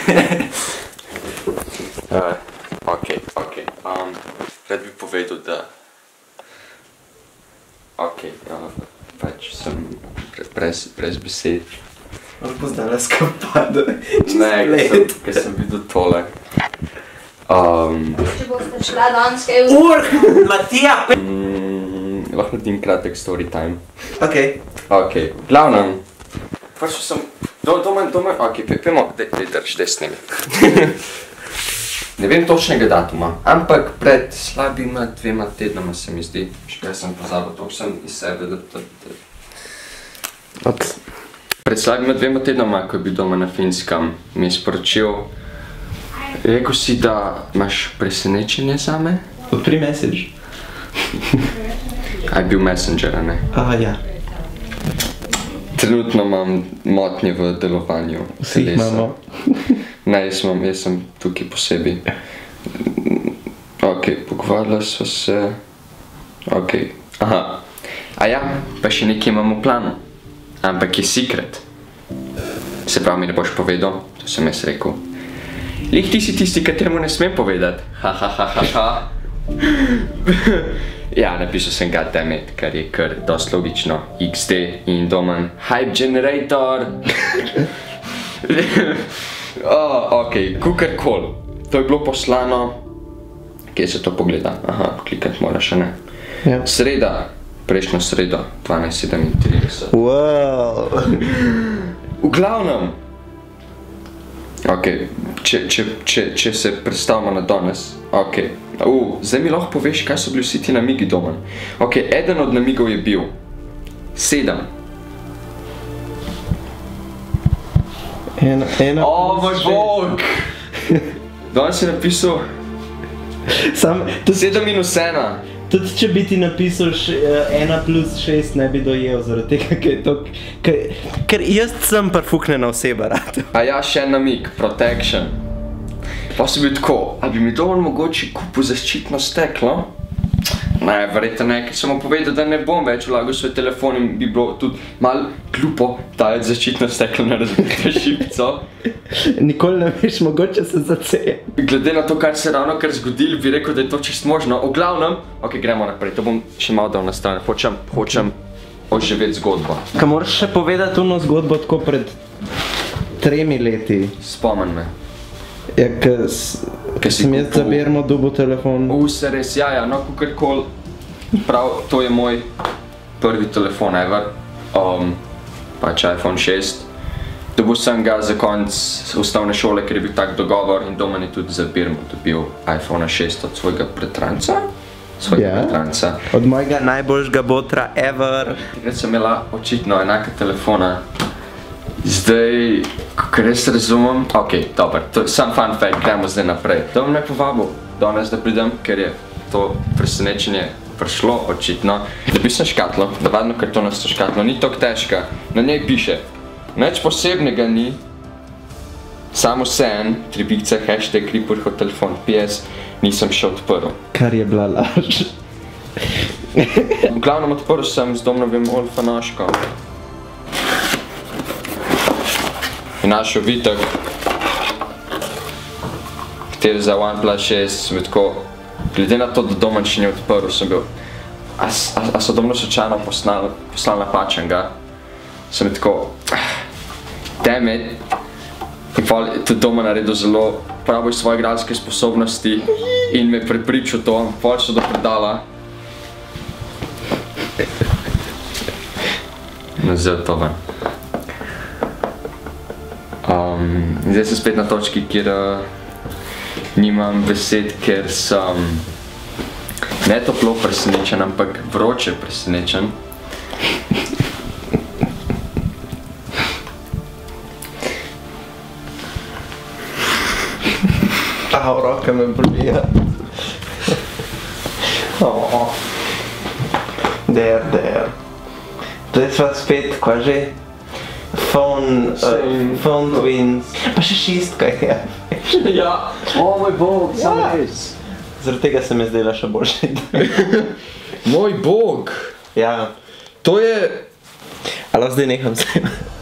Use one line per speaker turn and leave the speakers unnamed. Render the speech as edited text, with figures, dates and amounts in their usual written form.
Ok. Rad bi povedal, da... Ok, pač sem brez besed.
Ali poznala skapada?
Ne, ker sem videl tole.
Če boste šla danes kaj
Matija!
Lahko naredim kratek story time.
Ok.
Glavnem. Prišel sem... Doma... Ok, pojmo, daj snemi. Ne vem točnega datuma, ampak pred slabima 2 tednoma se mi zdi, še kaj sem pozabil, toliko sem iz sebe, Pred slabima 2 tednoma, ko je bil doma na Finskem, mi je sporočil, rekel si, da imaš presenečenje zame?
Odpri message.
A je bil Messenger, a ne?
Ja.
Trenutno imam motnje v delovanju telesa.
Vsi jih imamo.
Ne, jaz sem tukaj posebej. Ok, pogovarjala sva se... Ok, aha. A ja, pa še nekaj imam v planu. Ampak je secret. Se pravi, mi ne boš povedal, to sem jaz rekel. Lih ti si tisti, kateremu ne smem povedati. Ja, napisal sem goddammit, kar je kar dost logično. XD in Domen Hype Generator. Ok, kukarkoli. To je bilo poslano. Kje se to pogleda? Aha, klikati moraš, a ne?
Ja.
Sreda, prejšnjo sredo, 12:37.
Wow.
V glavnem. Ok, če se predstavimo na danes. Ok, zdaj mi lahko poveš, kaj so bili vsi ti namigi doma. Ok, eden od namigov je bil 7.
Ena...
O moj bog! Danes si napisal... 7 minus 1.
Tudi če bi ti napisal 1+6 ne bi dojel, zaradi tega, ker je to... Ker jaz sem perfuknjena oseba, rad.
A ja, še en namig, protection. Pa si bil tako, a bi mi dovolj mogoče kupil zaščitno steklo? Ne, verjetno ne, ker sem mu povedal, da ne bom več vlagal svoj telefon in bi bilo tudi malo glupo dajati zaščitno steklo na razbito šipco.
Nikoli ne veš, mogoče se zaceje.
Glede na to, kar se ravno kar zgodilo, bi rekel, da je to čist možno. V glavnem, ok, gremo naprej, to bom še malo dal na stran. Hočem oživeti zgodbo.
Kaj moraš še povedati ono zgodbo tako pred 3 leti?
Spomen me.
Ja, ker sem jaz za Bermo dobil telefon.
Se res, ja, no, kukarkoli. Prav, to je moj prvi telefon ever. Pač iPhone 6. Dobil sem ga za konc osnovne šole, ker je bil tak dogovor in doma je tudi za Bermo dobil iPhone 6 od svojega bratranca.
Od mojega najboljšega botra ever.
Takrat sem imela očitno enaka telefona. Zdaj, kakor res razumem, ok, dober, sam fun fact, gremo zdaj naprej. To bom ne povabil danes, da pridem, ker je to presenečenje prišlo, očitno. Dobil sem škatlo, navadno kartonasto škatlo, ni toliko težka, na njej piše, nič posebnega ni, samo vseeno, tribica, hashtag, riporhov telefon, PS, nisem še odprl.
Kar je bila laž.
V glavnem odprl sem z Domnovim olfanoškom. In našel vitek, kateri za OnePlus 6 sem bil tako, glede na to, da doma še ni odprl, sem bil, a so domno slučajno poslal napačenega, sem bil tako, damn it, in tudi doma naredil zelo pravo iz svoje igralske sposobnosti in me prepričal to, pol so do predala. Vzel to ven. Zdaj sem spet na točki, kjer nimam besed, ker sem ne toplo presenečen, ampak vroče presenečen.
Roka me bolija. Der. Zdaj sva spet, kva že? Phone twins. Pa še 6 je.
Ja, o moj bog, sam res.
Zaradi tega se mi zdela še boljša.
Moj bog.
Ja.
To je...
Ali zdaj neham se.